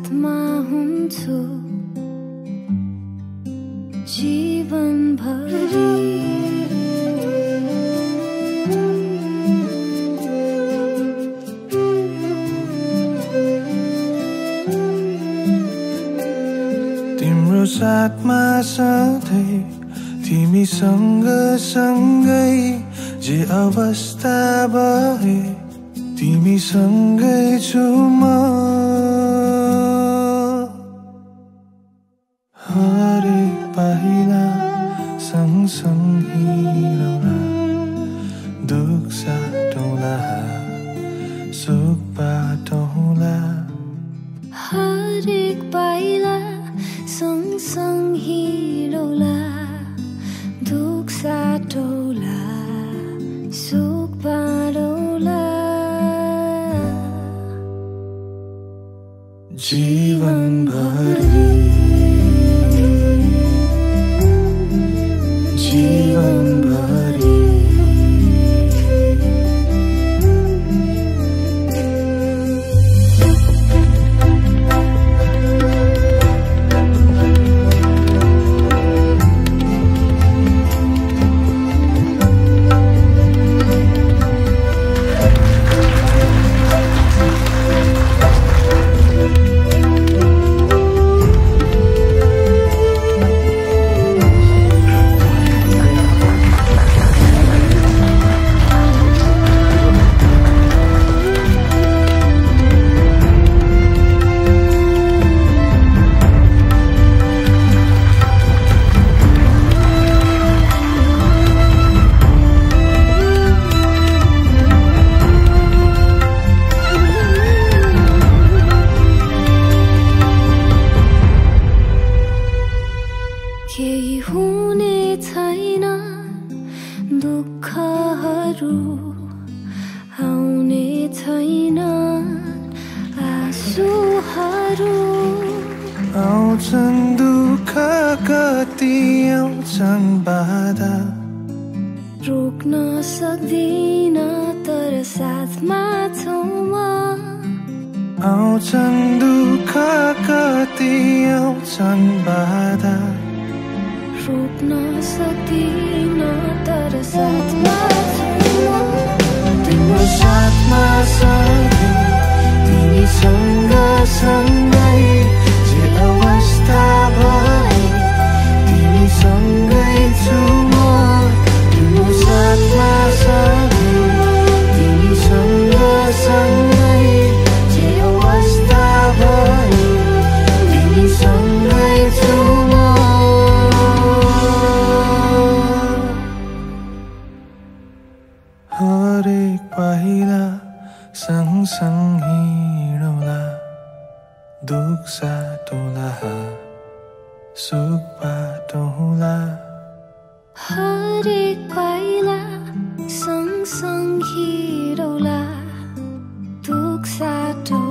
साथमा हुन्छु जीवनभरि तिम्रो साथमा सधैँ तिमीसँग सँगै जे अवस्था भए तिमीसँगै छु म हरेक पाइला सँगसँग हिँडौँला दुख साटौँला सुख बाटौँला हरेक पाइला सँगसँग हिँडौँला दुख साटौँला सुख बाटौँला जीवनभरि जीवनभरि केही हुने छैन दुःखहरू आउने छैन आँसुहरू आउँछन् दुःख कति आउँछन् बाधा रोक्न सक्दिन तर साथमा छौ म आउँछन् दुःख कति आउँछन् बाधा रोक्न सक्दिन तर साथमा छौ तिम्रो साथमा सधैँ तिमीसँग सँगै जे अवस्था भए तिमीसँगै छु म तिम्रो साथमा सधैँ तिमीसँग सँगै जे अवस्था भए तिमीसँगै छु म हरेक पाइला सँगसँग हिँडौँला दुख साटौँला सुख बाटौँला हरेक पाइला सँगसँग हिँडौँला दुख साटौँला